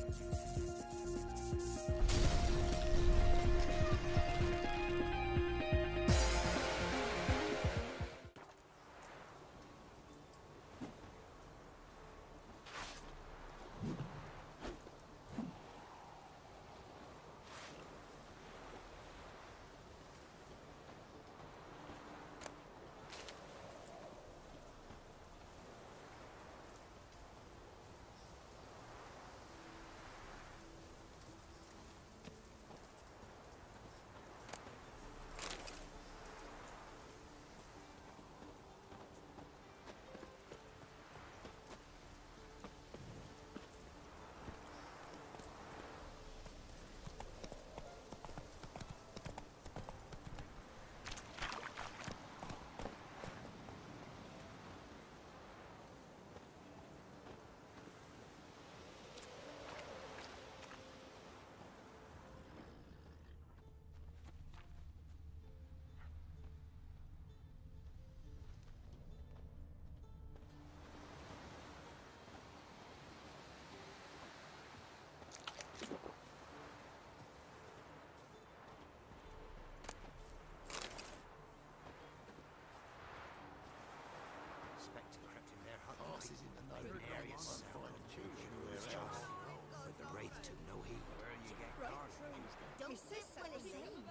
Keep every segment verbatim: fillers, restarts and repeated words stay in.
With the Wraith to no heed. Where you get cars? Don't miss what he's saying.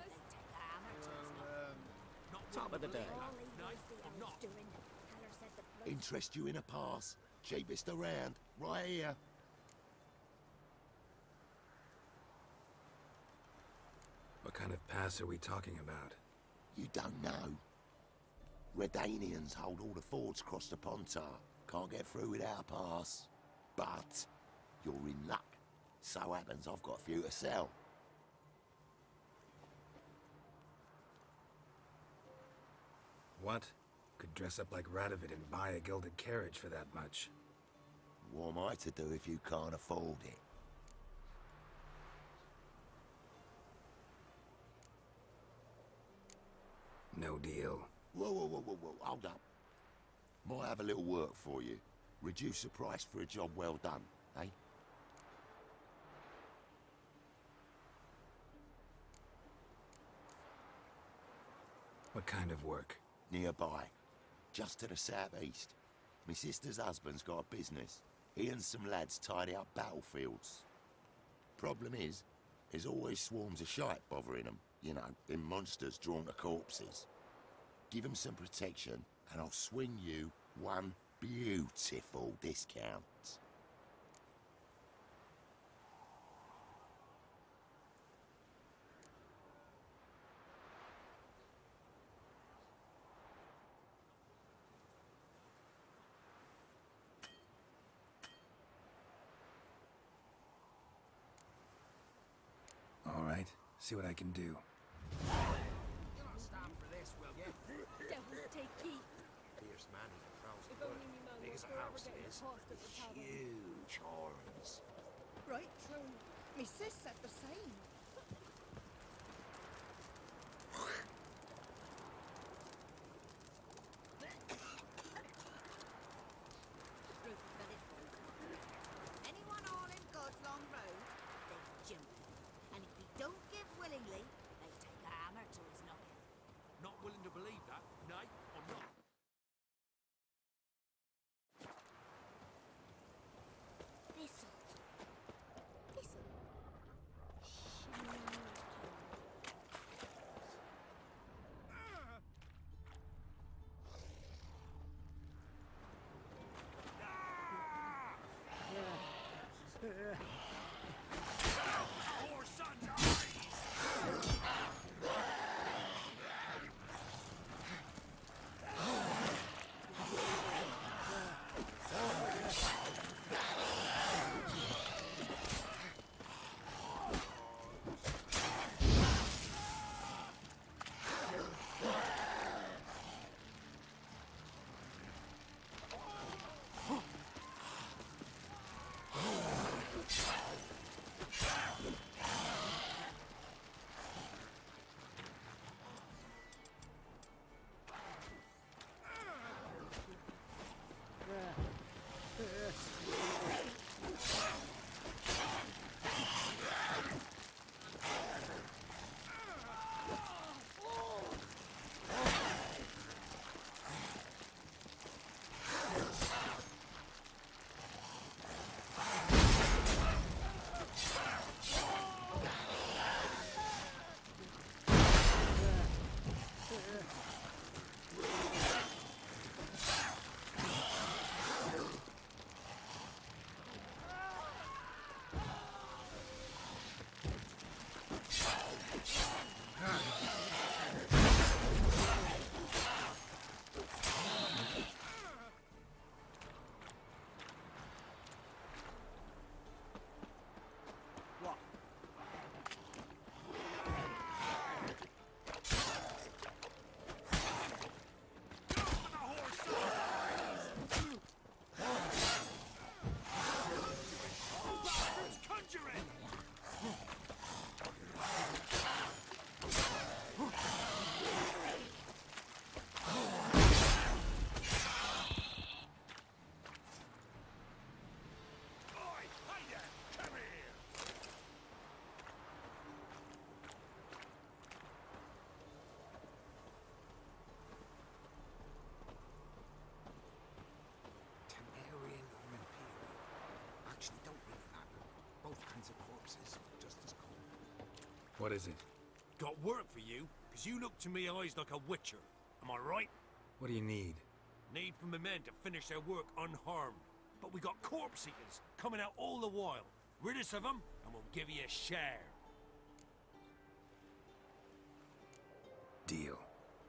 Top of the day. Interest you in a pass? Cheapest around, right here. What kind of pass are we talking about? You don't know. Redanians hold all the fords across the Pontar. Can't get through without a pass. But you're in luck. So happens I've got a few to sell. What? Could dress up like Radovid and buy a gilded carriage for that much. What am I to do if you can't afford it? No deal. Whoa, whoa, whoa, whoa, whoa, hold up. Might have a little work for you. Reduce the price for a job well done, eh? What kind of work? Nearby. Just to the southeast. My sister's husband's got a business. He and some lads tidy up battlefields. Problem is, there's always swarms of shite bothering them. You know, them monsters drawn to corpses. Give them some protection, and I'll swing you one beautiful discount. All right, see what I can do. You'll not stand for this, will you? Devils take heed. Fierce man, he controls the If wood. only me man Big was as a forever house it getting is. tossed at the tavern. Huge horns. Right true. Me sis said the same. Anyone all in God's Long Road, they jump. And if he don't give willingly, they take a hammer to his noggin. Not willing to believe that, nay, I'm not. Thistle. Thistle. Four sons' eyes! Oh! Both kinds of corpses, just as cold. What is it? Got work for you, because you look to me eyes like a witcher. Am I right? What do you need? Need for my men to finish their work unharmed. But we got corpse eaters coming out all the while. Rid us of them, and we'll give you a share. Deal.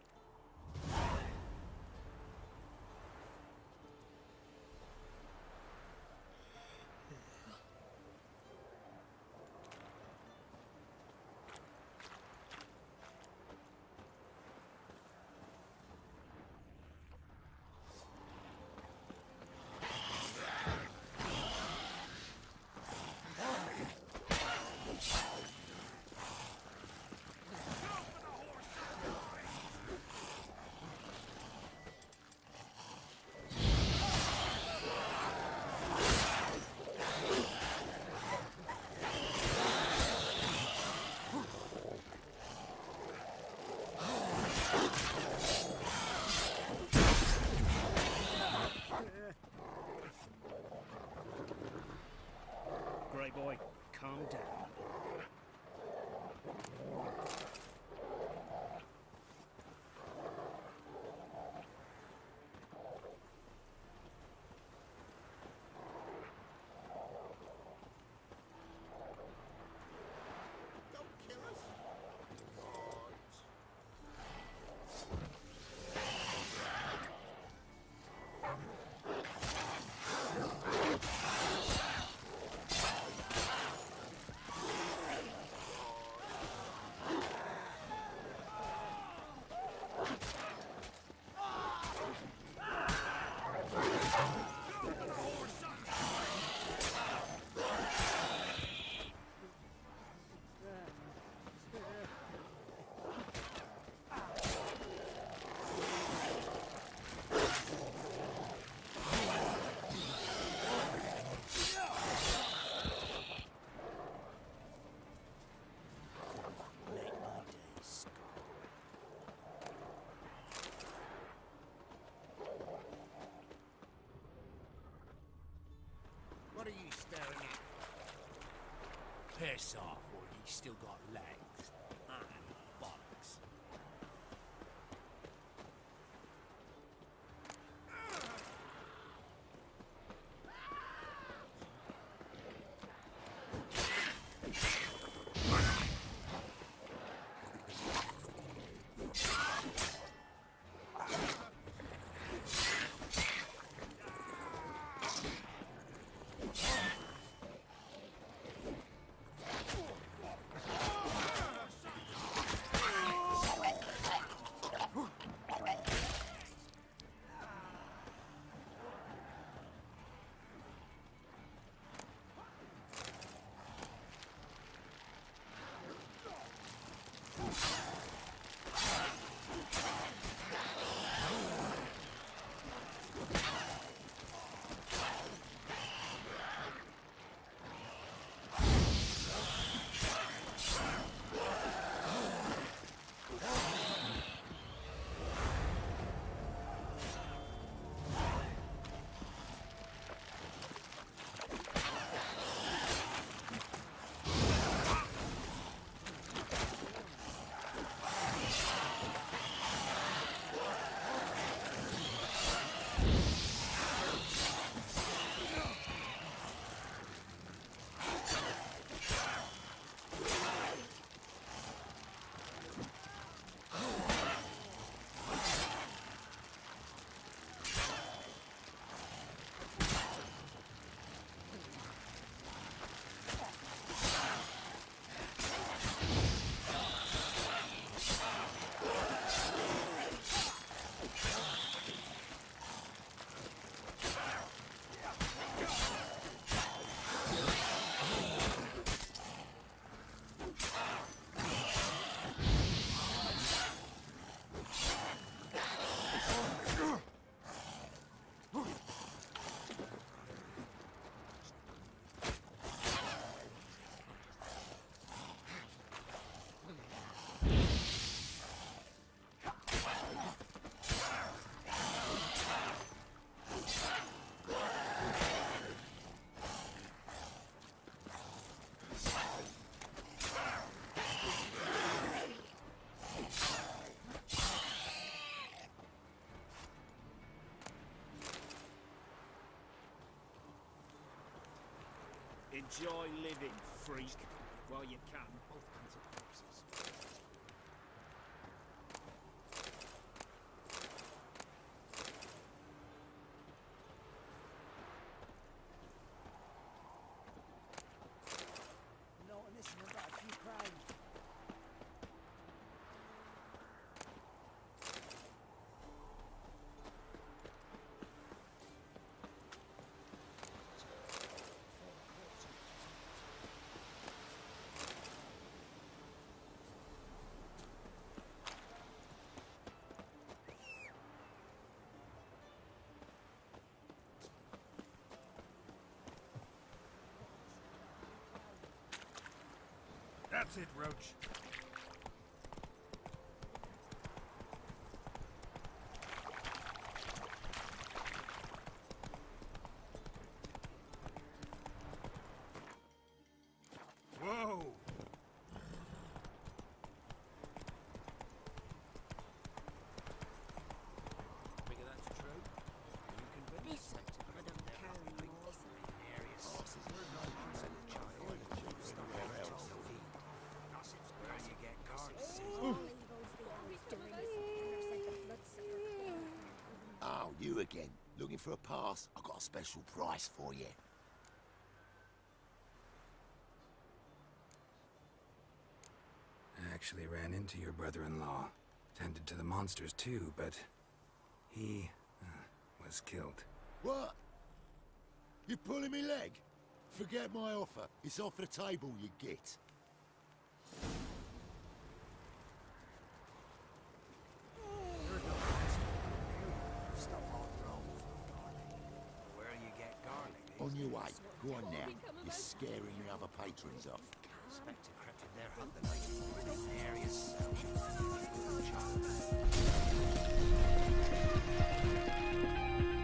Grey boy, calm down. Don't kill us. What are you staring at? Piss off, or you still got legs. Ah, bollocks. Enjoy living, freak, while you can. Both kinds of corpses. Not listening about a few crimes. That's it, Roach. Whoa! Figure that's true? You convinced? This could have carried more. Where you get guards. All evil's the hours doing this. They're like a bloodsucker. Oh, you again. Looking for a pass? I got a special price for you. I actually ran into your brother-in-law. Tended to the monsters too, but he uh, was killed. What? You pulling me leg? Forget my offer. It's off the table, you git. Where you get garlic? On your way. Go on now. You're scaring your other patrons off. Spectre crept in their hut the night before the area's sound.